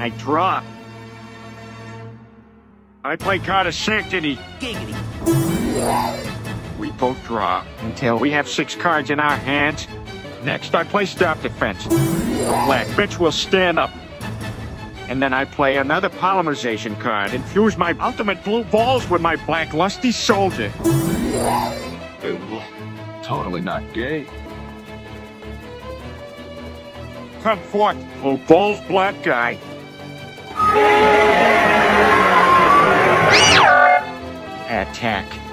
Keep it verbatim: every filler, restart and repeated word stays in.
I draw. I play card of sanctity. Giggity. We both draw until we have six cards in our hands. Next, I play stop defense. The black bitch will stand up. And then I play another polymerization card and fuse my ultimate blue balls with my Black Lusty Soldier. Ooh, totally not gay. Come forth, blue balls, black guy. Attack.